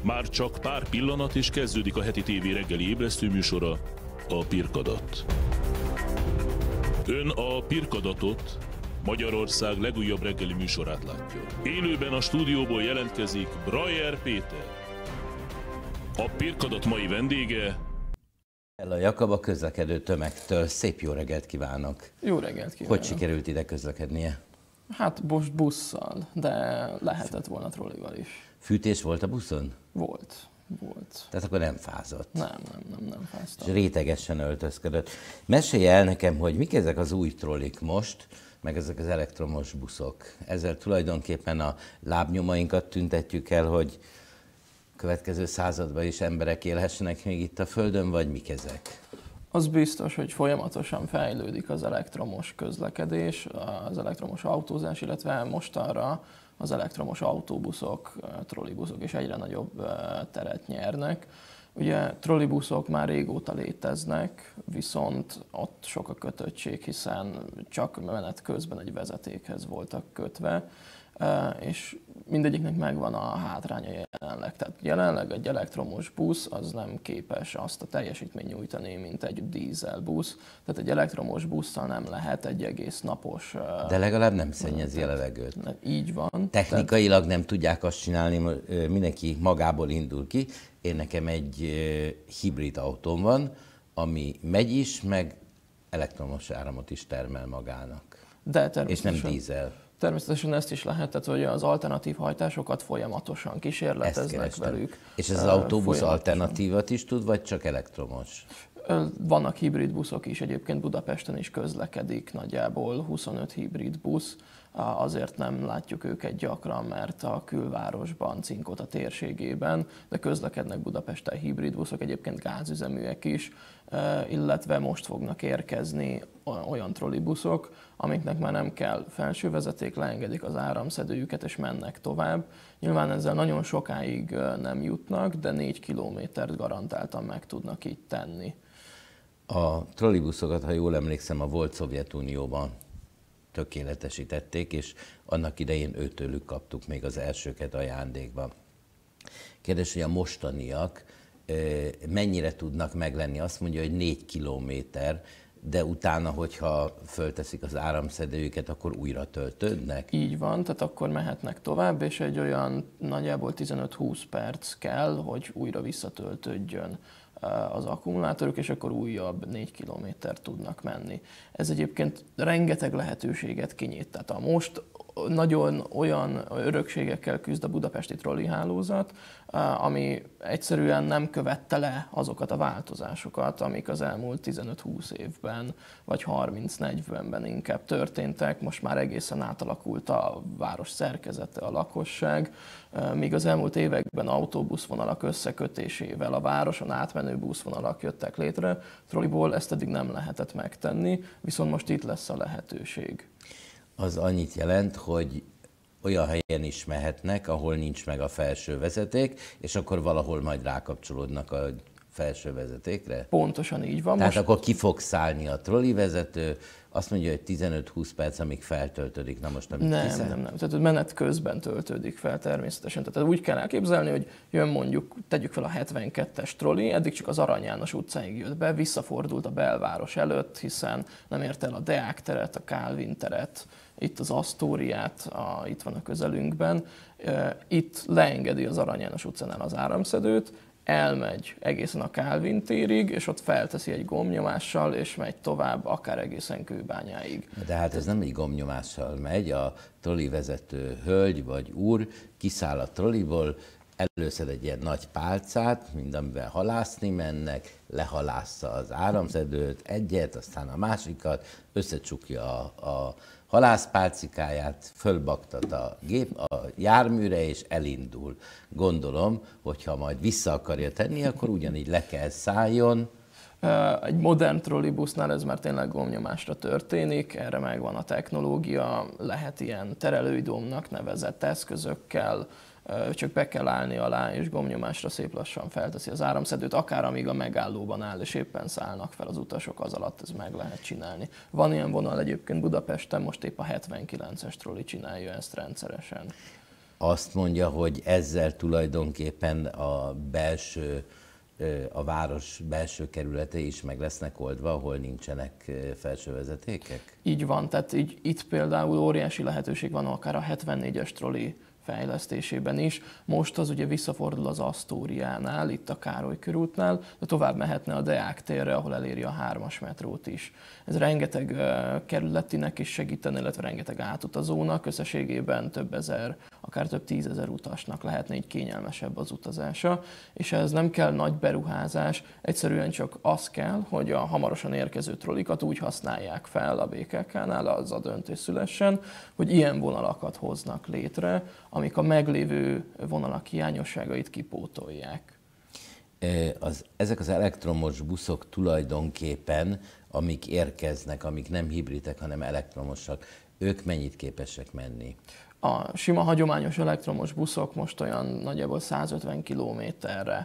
Már csak pár pillanat és kezdődik a heti tévé reggeli ébresztőműsora, a Pirkadat. Ön a Pirkadatot, Magyarország legújabb reggeli műsorát látja. Élőben a stúdióból jelentkezik Brajer Péter. A Pirkadat mai vendége... Ella Jakab a közlekedő tömegtől. Szép jó reggelt kívánok! Jó reggelt kívánok! Hogy sikerült ide közlekednie? Hát most busszal, de lehetett volna trollival is. Fűtés volt a buszon? Volt. Tehát akkor nem fázott? Nem fáztam. És rétegesen öltözködött. Mesélj el nekem, hogy mik ezek az új trollik most, meg ezek az elektromos buszok. Ezzel tulajdonképpen a lábnyomainkat tüntetjük el, hogy következő században is emberek élhessenek még itt a Földön, vagy mik ezek? Az biztos, hogy folyamatosan fejlődik az elektromos közlekedés, az elektromos autózás, illetve mostanra az elektromos autóbuszok, trollibuszok is egyre nagyobb teret nyernek. Ugye trollibuszok már régóta léteznek, viszont ott sok a kötöttség, hiszen csak menet közben egy vezetékhez voltak kötve, és mindegyiknek megvan a hátránya jelenleg. Tehát jelenleg egy elektromos busz az nem képes azt a teljesítményt nyújtani, mint egy dízel busz. Tehát egy elektromos busszal nem lehet egy egész napos... De legalább nem szennyezi a levegőt. Így van. Technikailag nem tudják azt csinálni, mindenki magából indul ki. Én nekem egy hibrid autóm van, ami megy is, meg elektromos áramot is termel magának. De és nem dízel. Természetesen ezt is lehet, tehát hogy az alternatív hajtásokat folyamatosan kísérleteznek velük. És ez az autóbusz alternatívat is tud, vagy csak elektromos? Vannak hibrid buszok is, egyébként Budapesten is közlekedik nagyjából 25 hibrid busz. Azért nem látjuk őket gyakran, mert a külvárosban, Cinkóta térségében, de közlekednek Budapesten hibrid buszok, egyébként gázüzeműek is, illetve most fognak érkezni olyan trollibuszok, amiknek már nem kell felső vezeték, leengedik az áramszedőjüket és mennek tovább. Nyilván ezzel nagyon sokáig nem jutnak, de 4 kilométert garantáltan meg tudnak így tenni. A trollibuszokat, ha jól emlékszem, a volt Szovjetunióban tökéletesítették, és annak idején őtőlük kaptuk még az elsőket ajándékba. Kérdés, hogy a mostaniak mennyire tudnak meglenni? Azt mondja, hogy 4 kilométer, de utána, hogyha fölteszik az áramszedőjüket, akkor újra töltődnek? Így van, tehát akkor mehetnek tovább, és egy olyan nagyjából 15-20 perc kell, hogy újra visszatöltődjön az akkumulátorok, és akkor újabb 4 kilométer tudnak menni. Ez egyébként rengeteg lehetőséget kinyit. Tehát a most nagyon olyan örökségekkel küzd a budapesti trollihálózat, ami egyszerűen nem követte le azokat a változásokat, amik az elmúlt 15-20 évben, vagy 30-40-ben inkább történtek. Most már egészen átalakult a város szerkezete, a lakosság, míg az elmúlt években autóbuszvonalak összekötésével a városon átmenő buszvonalak jöttek létre, trolliból ezt eddig nem lehetett megtenni, viszont most itt lesz a lehetőség. Az annyit jelent, hogy olyan helyen is mehetnek, ahol nincs meg a felső vezeték, és akkor valahol majd rákapcsolódnak a felső vezetékre? Pontosan így van. Tehát akkor ki fog szállni a trollivezető, azt mondja, hogy 15-20 perc, amíg feltöltődik. Na most, amit nem. Tehát menet közben töltődik fel természetesen. Tehát úgy kell elképzelni, hogy jön mondjuk, tegyük fel a 72-es trolli, eddig csak az Arany János utcáig jött be, visszafordult a belváros előtt, hiszen nem ért el a Deák teret, a Kálvin teret, itt az Asztóriát, itt van a közelünkben. Itt leengedi az Arany János utcánál az áramszedőt, elmegy egészen a Kálvin térig, és ott felteszi egy gombnyomással, és megy tovább, akár egészen Kőbányáig. De hát ez nem egy gombnyomással megy, a trollivezető hölgy vagy úr kiszáll a trolliból, előszed egy ilyen nagy pálcát, mint amivel halászni mennek, lehalásza az áramszedőt, egyet, aztán a másikat, összecsukja a halászpálcikáját, fölbaktat a járműre, és elindul. Gondolom, hogyha majd vissza akarja tenni, akkor ugyanígy le kell szálljon. Egy modern trollibusznál ez már tényleg gombnyomásra történik, erre megvan a technológia, lehet ilyen terelőidómnak nevezett eszközökkel, csak be kell állni alá, és gombnyomásra szép lassan felteszi az áramszedőt, akár amíg a megállóban áll, és éppen szállnak fel az utasok, az alatt ez meg lehet csinálni. Van ilyen vonal egyébként Budapesten, most épp a 79-es trolli csinálja ezt rendszeresen. azt mondja, hogy ezzel tulajdonképpen a város belső kerületei is meg lesznek oldva, ahol nincsenek felsővezetékek? Így van, tehát itt például óriási lehetőség van akár a 74-es troli fejlesztésében is. Most az ugye visszafordul az Asztóriánál, itt a Károly körútnál, de tovább mehetne a Deák térre, ahol eléri a 3-as metrót is. Ez rengeteg kerületinek is segítene, illetve rengeteg átutazónak, összességében több ezer, akár több 10 000 utasnak lehetne így kényelmesebb az utazása, és ez nem kell nagy beruházás, egyszerűen csak az kell, hogy a hamarosan érkező trollikat úgy használják fel a BKK-nál, az a döntés szülessen, hogy ilyen vonalakat hoznak létre, amik a meglévő vonalak hiányosságait kipótolják. Ezek az elektromos buszok tulajdonképpen, amik érkeznek, amik nem hibridek, hanem elektromosak, ők mennyit képesek menni? A sima hagyományos elektromos buszok most olyan nagyjából 150 kilométerre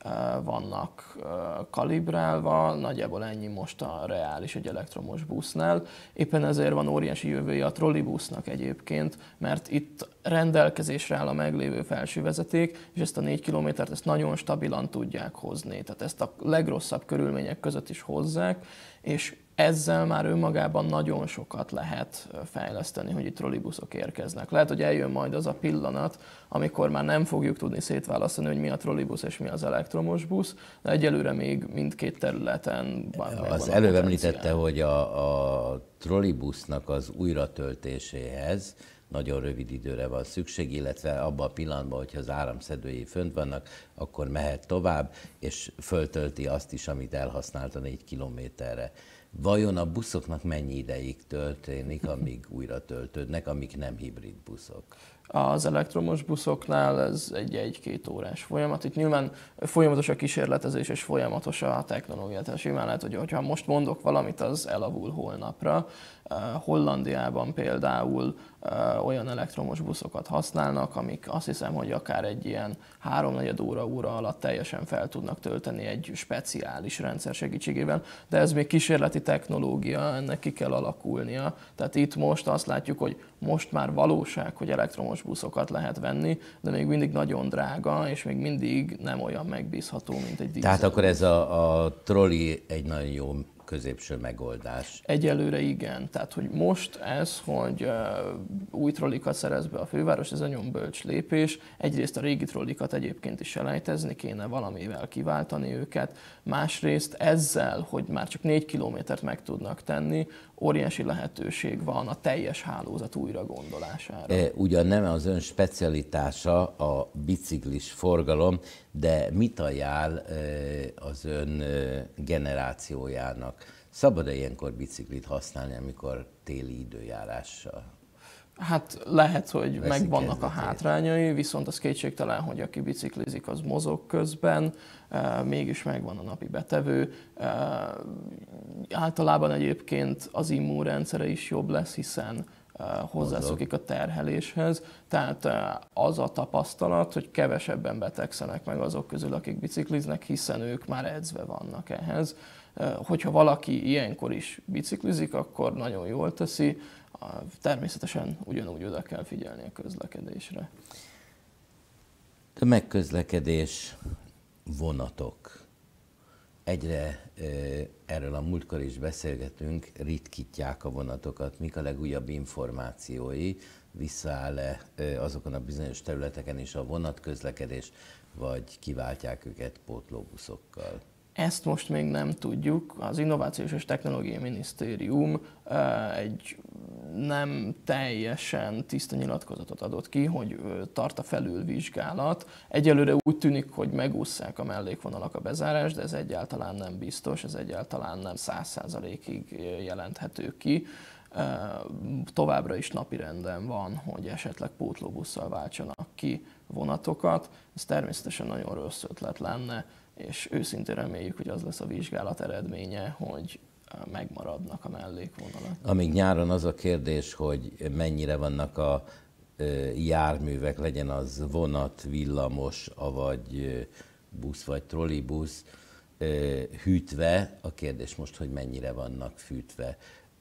vannak kalibrálva, nagyjából ennyi most a reális egy elektromos busznál. Éppen ezért van óriási jövője a trollibusznak egyébként, mert itt rendelkezésre áll a meglévő felsővezeték, és ezt a 4 kilométert ezt nagyon stabilan tudják hozni. Tehát ezt a legrosszabb körülmények között is hozzák, és ezzel már önmagában nagyon sokat lehet fejleszteni, hogy itt trollibuszok érkeznek. Lehet, hogy eljön majd az a pillanat, amikor már nem fogjuk tudni szétválasztani, hogy mi a trollibusz és mi az elektromos busz, de egyelőre még mindkét területen van. Az előbb említette, hogy a trollibusznak az újratöltéséhez nagyon rövid időre van szükség, illetve abban a pillanatban, hogyha az áramszedői fönt vannak, akkor mehet tovább, és föltölti azt is, amit elhasznált a 4 kilométerre. Vajon a buszoknak mennyi ideig történik, amíg újra töltődnek, amik nem hibrid buszok? Az elektromos buszoknál ez egy 1-2 órás folyamat. Itt nyilván folyamatos a kísérletezés és folyamatos a technológia. Tehát simán lehet, hogy ha most mondok valamit, az elavul holnapra. Hollandiában például olyan elektromos buszokat használnak, amik azt hiszem, hogy akár egy ilyen 3-4 óra alatt teljesen fel tudnak tölteni egy speciális rendszer segítségével, de ez még kísérleti technológia, ennek ki kell alakulnia. Tehát itt most azt látjuk, hogy most már valóság, hogy elektromos buszokat lehet venni, de még mindig nagyon drága, és még mindig nem olyan megbízható, mint egy dízel. Tehát akkor ez a trolli egy nagyon jó középső megoldás. Egyelőre igen. Tehát, hogy most ez, hogy új trollikat szerez be a főváros, ez egy nagyon bölcs lépés. Egyrészt a régi trollikat egyébként is selejtezni kéne, valamivel kiváltani őket. Másrészt ezzel, hogy már csak 4 kilométert meg tudnak tenni, óriási lehetőség van a teljes hálózat újra gondolására. Ugyan nem az ön specialitása a biciklis forgalom, de mit ajánl az ön generációjának? Szabad-e ilyenkor biciklit használni, amikor téli időjárással? Hát lehet, hogy megvannak a hátrányai, viszont az kétségtelen, hogy aki biciklizik, az mozog közben, mégis megvan a napi betevő. Általában egyébként az immunrendszere is jobb lesz, hiszen hozzászokik a terheléshez. Tehát az a tapasztalat, hogy kevesebben betegszenek meg azok közül, akik bicikliznek, hiszen ők már edzve vannak ehhez. Hogyha valaki ilyenkor is biciklizik, akkor nagyon jól teszi. Természetesen ugyanúgy oda kell figyelni a közlekedésre. Tömegközlekedés, vonatok. Egyre erről a múltkor is beszélgetünk, ritkítják a vonatokat. Mik a legújabb információi? Visszaáll-e azokon a bizonyos területeken is a vonatközlekedés, vagy kiváltják őket pótlóbuszokkal? Ezt most még nem tudjuk. Az Innovációs és Technológiai Minisztérium egy nem teljesen tiszta nyilatkozatot adott ki, hogy tart a felülvizsgálat. Egyelőre úgy tűnik, hogy megússzák a mellékvonalak a bezárást, de ez egyáltalán nem biztos, ez egyáltalán nem 100%-ig jelenthető ki. Továbbra is napirenden van, hogy esetleg pótlóbusszal váltsanak ki vonatokat. Ez természetesen nagyon rossz ötlet lenne, és őszintén reméljük, hogy az lesz a vizsgálat eredménye, hogy megmaradnak a mellékvonalak. Amíg nyáron az a kérdés, hogy mennyire vannak a járművek, legyen az vonat, villamos, vagy busz, vagy trollibusz hűtve. A kérdés most, hogy mennyire vannak fűtve.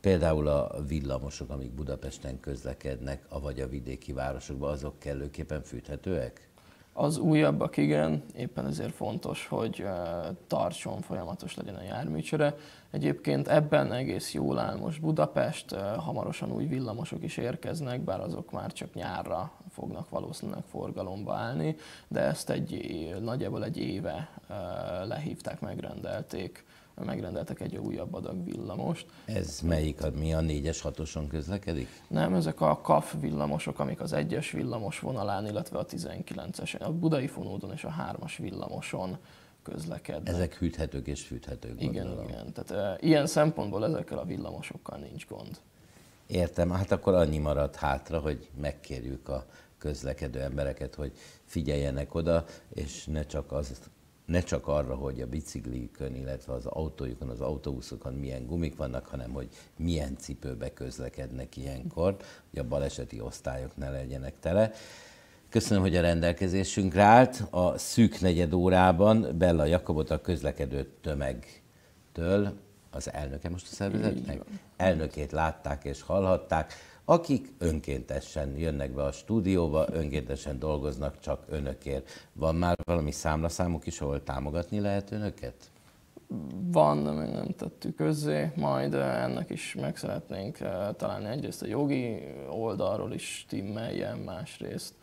Például a villamosok, amik Budapesten közlekednek, avagy a vidéki városokban, azok kellőképpen fűthetőek? Az újabbak igen, éppen ezért fontos, hogy tartson, folyamatos legyen a járműcsere. Egyébként ebben egész jól áll most Budapest, hamarosan új villamosok is érkeznek, bár azok már csak nyárra fognak valószínűleg forgalomba állni, de ezt nagyjából egy éve lehívták, megrendeltek egy újabb adag villamost. Ez melyik, mi a 4-es, 6-oson közlekedik? Nem, ezek a KAF villamosok, amik az 1-es villamos vonalán, illetve a 19-es, a Budai Fonódon és a 3-as villamoson közlekednek. Ezek hűthetők és fűthetők, gondolom. Igen. Tehát ilyen szempontból ezekkel a villamosokkal nincs gond. Értem, hát akkor annyi maradt hátra, hogy megkérjük a közlekedő embereket, hogy figyeljenek oda, és ne csak arra, hogy a biciklikön, illetve az autójukon, az autóbuszokon milyen gumik vannak, hanem hogy milyen cipőbe közlekednek ilyenkor, hogy a baleseti osztályok ne legyenek tele. Köszönöm, hogy a rendelkezésünkre állt. A szűk negyed órában Bella Jakobot, a közlekedő tömegtől, az elnöke most a szervezetnek, elnökét látták és hallhatták, akik önkéntesen jönnek be a stúdióba, önkéntesen dolgoznak csak önökért. Van már valami számlaszámuk is, ahol támogatni lehet önöket? Van, de még nem tettük közzé, majd ennek is meg szeretnénk találni egyrészt a jogi oldalról is timmeljen, másrészt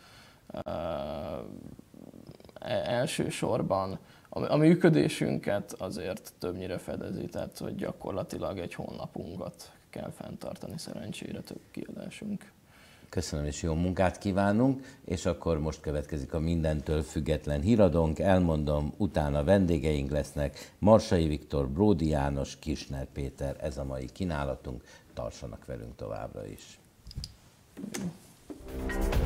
elsősorban a működésünket azért többnyire fedezi, tehát hogy gyakorlatilag egy honlapunkat kell fenntartani, szerencsére több kiadásunk. Köszönöm és jó munkát kívánunk, és akkor most következik a mindentől független híradónk, elmondom, utána vendégeink lesznek, Marsai Viktor, Bródi János, Kisner Péter, ez a mai kínálatunk, tartsanak velünk továbbra is.